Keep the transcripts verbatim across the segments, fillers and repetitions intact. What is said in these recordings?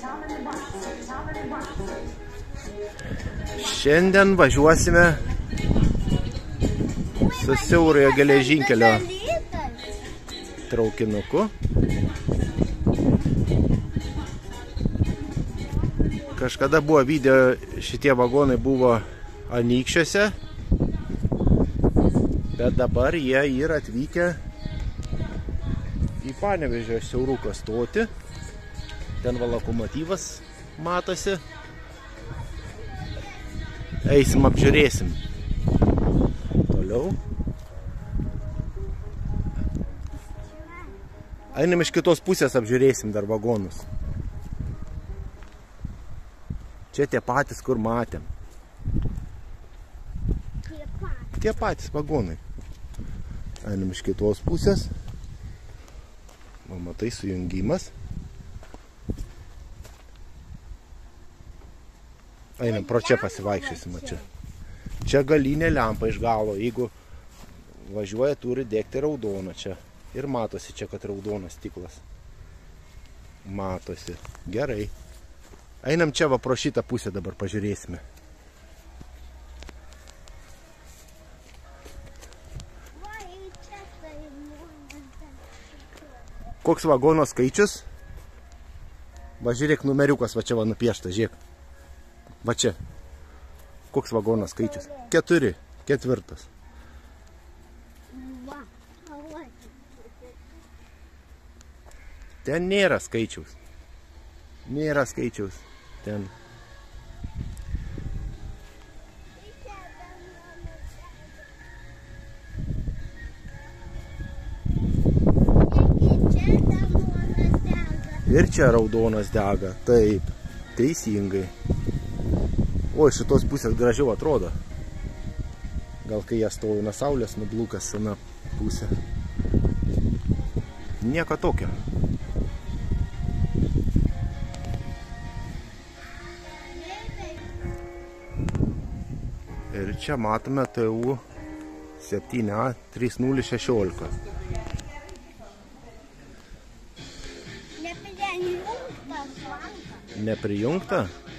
Šiandien važiuosime su siaurojo geležinkelio traukinuku. Kažkada buvo video, šitie vagonai buvo Anykščiuose, bet dabar jie yra atvykę į Panevėžio siauruko stotį. Ten va lokomotyvas matosi. Eisim, apžiūrėsim. Toliau. Einam iš kitos pusės, apžiūrėsim dar vagonus. Čia tie patys, kur matėm. Tie patys vagonai. Einam iš kitos pusės. O matai, sujungimas. Einam, pro čia pasivaikščiosim. Čia. Čia galinė lempa iš galo. Jeigu važiuoja, turi degti raudoną čia. Ir matosi čia, kad raudonas stiklas. Matosi. Gerai. Einam čia va pro šitą pusę dabar pažiūrėsime. Koks vagono skaičius? Va žiūrėk, numeriukas va čia va nupiešta, žiūrėk. Va čia. Koks vagono skaičius? Keturi. Ketvirtas. Ten nėra skaičiaus. Nėra skaičiaus. Ten. Ir čia raudonas dega. Taip. Teisingai. O, šitos pusės gražiau atrodo. Gal kai jie stovi nuo saulės, nublūkas sena pusė. Nieko tokio. Ir čia matome T U septyni A trys nulis šešiolika. Neprijungta?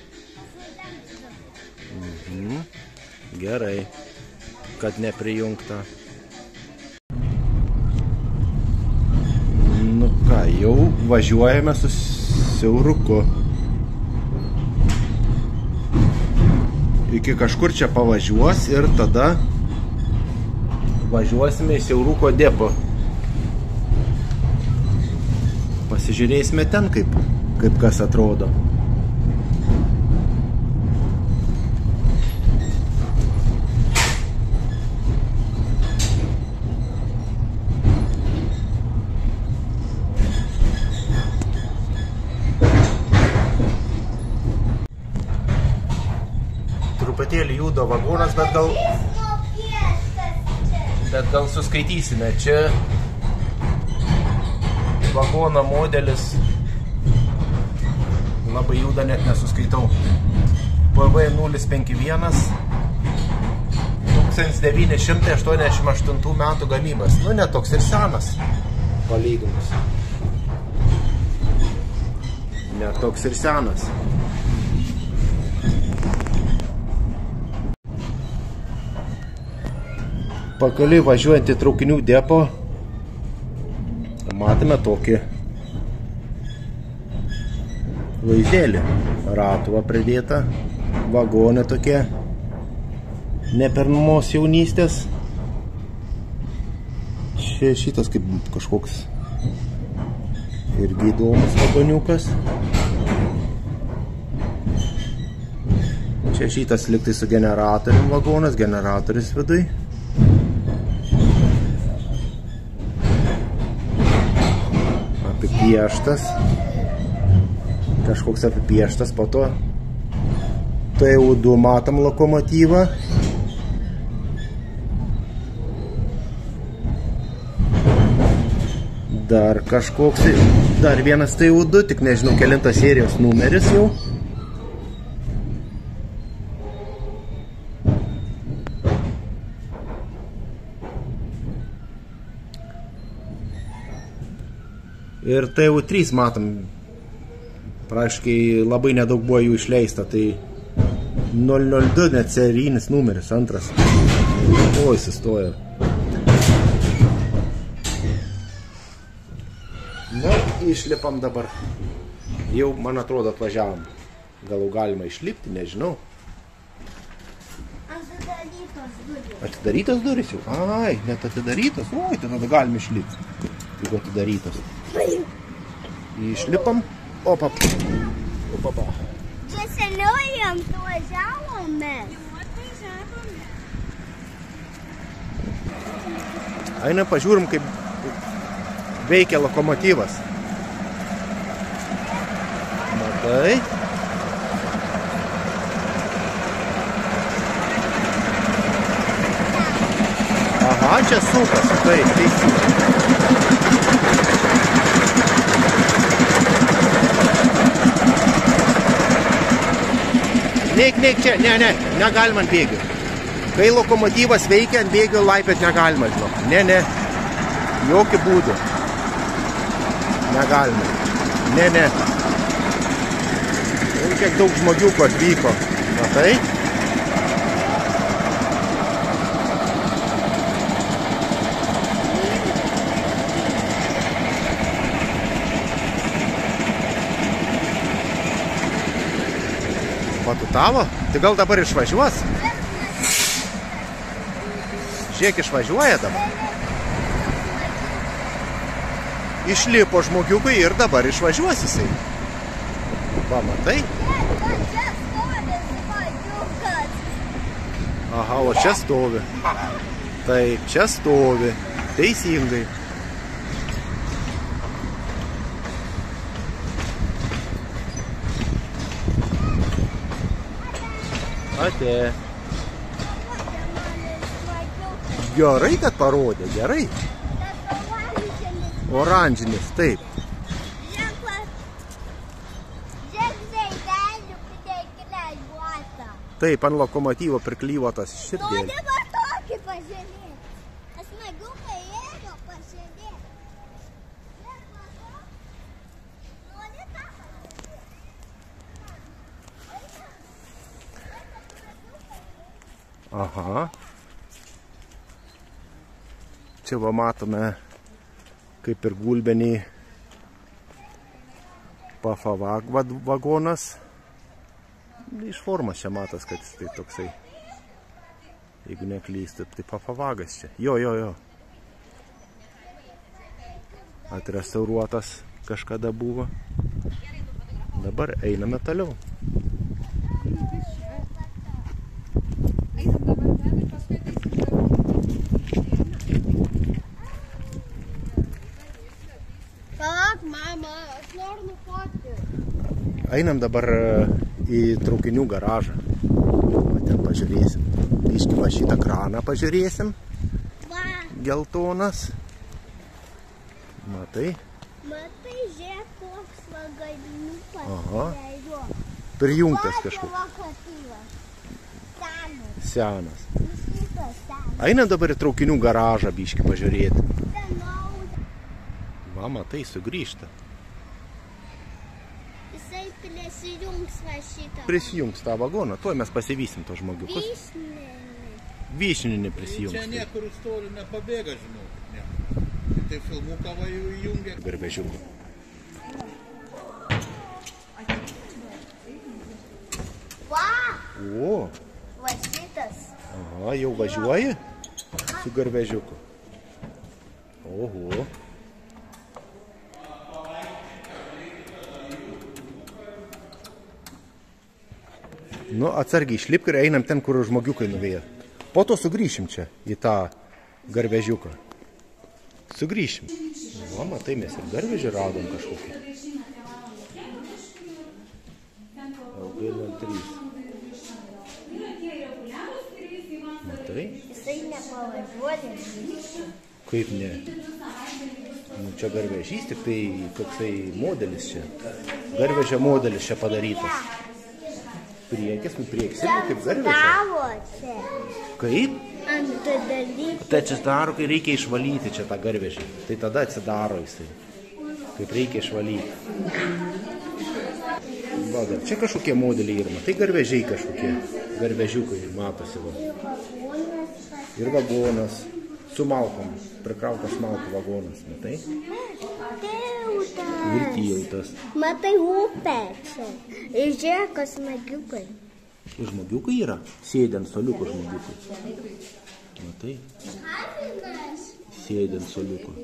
Mhm. Gerai, kad neprijungta. Nu ką, jau važiuojame su siauruku. Iki kažkur čia pavažiuos ir tada važiuosime į siauruko depo. Pasižiūrėsime ten, kaip, kaip kas atrodo. Trupatėlį juda vagonas, bet gal, bet gal suskaitysime. Čia vagono modelis labai juda, net nesuskaitau. P V nulis penki vienas tūkstantis devyni šimtai aštuoniasdešimt aštuntų metų gamybos. Nu, ne toks ir senas palyginus. Ne toks ir senas. Pakaliui važiuojant į traukinių depo matome tokį vaizdelį. Ratuvą pridėta, vagonė tokie nepernumos jaunystės. Čia šitas kaip kažkoks irgi įdomus vagoniukas. Čia šitas liktai su generatorium vagonas, generatorius viduj. Apipieštas. Kažkoks apipieštas, po to T U du matom lokomotyvą. Dar kažkoks, dar vienas T U du, tik nežinau kelintas serijos numeris jau. Ir T U trys matom Praškai labai nedaug buvo jų išleista, tai nulis nulis du net serijinis numeris, antras. O, įsistojo. Nu, išlipam dabar. Jau, man atrodo, atvažiavam. Galų galima išlipti, nežinau. Atidarytos durys. Atidarytos durys jau? Ai, net atidarytos. Oi, tai tada galim išlipti. Jeigu atidarytos. Išlipam. Opa. Opa. Čia seniau jam važiavome. Eina pažiūrim, kaip veikia lokomotyvas. Matai? Aha, čia sukasi, taip, teisingai. Neik, neik čia, ne, ne, negalima ant bėgių. Kai lokomotyvas veikia, ant bėgių laipėt negalima, žinok. Ne, ne, jokių būdų. Negalima. Ne, ne. Ir kiek daug žmogiukų atvyko. Matai? Patutavo? Tai gal dabar išvažiuos? Žiūrėk, išvažiuoja dabar. Išlipo žmogiukai ir dabar išvažiuos jisai. Va, matai? Aha, o čia stovi. Taip, čia stovi. Teisingai. Ate. Gerai, kad parodė, gerai. Oranžinis, taip. Taip, ant lokomotyvo priklyvotas širdėlį. Nori va tokį pažiūrėti. Aš smagiukai ėjo pažiūrėti. Nori tą pažiūrėti. Aha. Čia va matome, kaip ir gulbenį Pafavag vagonas. Iš formos čia matas, kad jis tai toksai, jeigu neklystu, tai Pafavagas čia. Jo, jo, jo. Atrestauruotas kažkada buvo. Dabar einame toliau. Palauk, mama, aš noriu nufotkinti. Einam dabar į traukinių garažą. Va, ten pažiūrėsim. Biškį va šitą kraną pažiūrėsim. Va. Geltonas. Matai? Matai, žiūrėk, koks lagaminukas. Aha. Jeigu. Prijungtas kažkur. Lokomotyvas. Senas. Senas. Šitas senas. Einam dabar į traukinių garažą biškį pažiūrėti. Senauja. Va, matai, sugrįžta. Jisai prisijungs va šitą. Prisijungs tą vagoną. Tuoj mes pasivysim to žmogiukus. Vyšninį. Vyšninį prisijungs. Čia niekur iš toli nepabėga, žinau. Ne. Tai filmuką va jau įjungia. Garvežiukų. Va, O, va šitas. aha, jau važiuoji su garvežiuku. Oho. Nu, atsargiai išlipk ir einam ten, kur žmogiukai nuvėjo. Po to sugrįšim čia į tą garvežiuką. Sugrįšim. O, matai, mes ir garvežį radom kažkokį. L G nulis trys. Matai? Jisai nepavažiuoja. Kaip ne? Nu, čia garvežys, tik tai toksai modelis čia. Garvežio modelis čia padarytas. Priekis, nu priekis, kaip garvežio. Stavo čia. Kaip? Ant dalykų. Tai atsidaro, kai reikia išvalyti čia tą garvežį. Tai tada atsidaro jisai. Kaip reikia išvalyti. Va, dar čia kažkokie modeliai yra, tai garvežiai kažkokie, garvežiukai matosi. Va. Ir vagonas, su malkom, prikrautas malkų vagonas, matai? Tiltas. Ir tiltas. Matai upę čia. Ir žiūrėk, kas smagiukai. Ir žmogiukai yra, sėdė ant soliuko žmogiukai. Matai? Sėdė ant soliuko.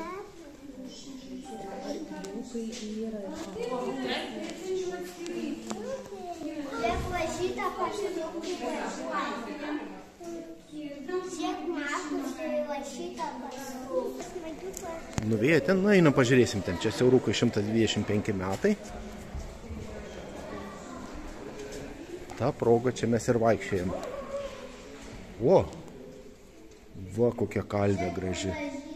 Žiūrėk, va šitą pašliukų važiuoja. Žiūrėk, makus ir va šitą pašliukų. Nuvėję ten, na, einam pažiūrėsim ten. Čia siaurukai šimtas dvidešimt penki metai. Ta proga čia mes ir vaikščiojam. O, va kokia kalvė graži.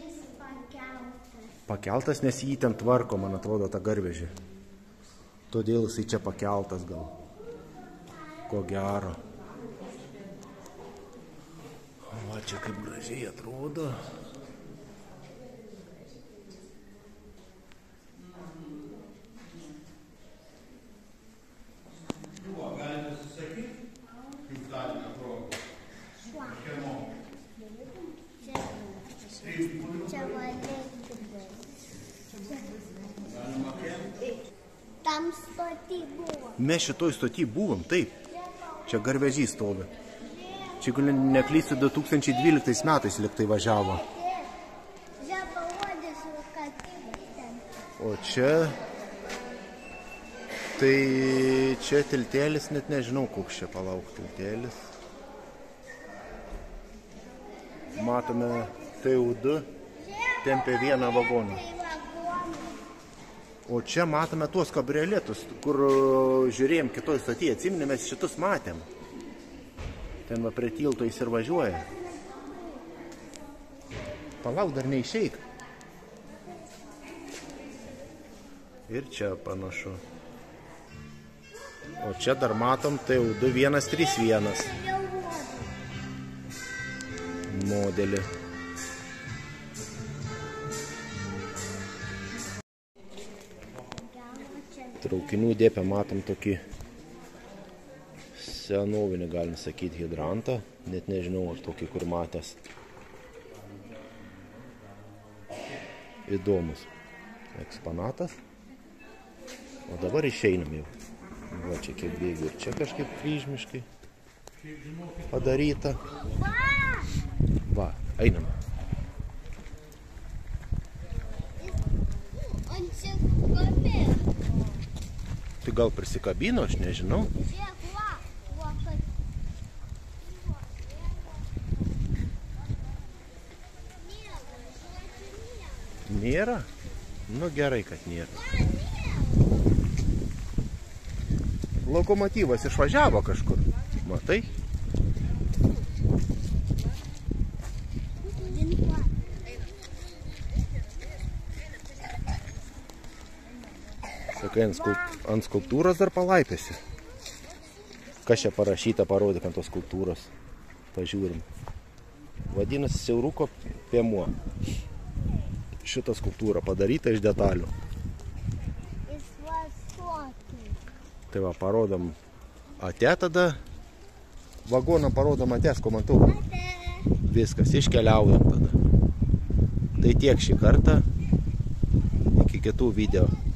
Pakeltas, nes jį ten tvarko, man atrodo, tą garvežį. Todėl jisai čia pakeltas gal. Ko gero. Va čia kaip gražiai atrodo. Čia valėkime. Tam stotį buvo. Mes šitoj stotį buvom, taip. Čia garvežys stovi. Čia, jeigu neklysiu, du tūkstančiai dvyliktais metais lygtai važiavo. Čia parodysiu, kad ten. O čia... Tai čia tiltelis, net nežinau, koks čia palauk tiltelis. Matome T U du, tempia vieną vagoną. O čia matome tuos kabrioletus, kur žiūrėjom kitoj stotyje. Atsiminė, mes šitus matėm. Ten va prie tilto jis ir važiuoja. Palauk, dar neišeik. Ir čia panašu. O čia dar matom T U du vienas trys vienas modelį. Traukinių dėpę matom tokį senovinį, galim sakyti, hidrantą. Net nežinau, aš tokį kur matęs. Įdomus eksponatas. O dabar išeinam jau. Va čia kiek bėgių ir čia kažkaip kryžmiškai padaryta. Va, einam. Tai gal prisikabino, aš nežinau. Nėra? Nu gerai, kad nėra. Lokomotyvas išvažiavo kažkur. Matai? Sakai, ant skulptūros dar palaipėsi. Kas čia parašyta, parodyk ant tos skulptūros. Pažiūrim. Vadinasi, siauruko piemuo. Šita skulptūra padaryta iš detalių. Tai va, parodom ate tada. Vagoną parodom ate, ko matau. Viskas, iškeliaujam tada. Tai tiek šį kartą. Iki kitų video.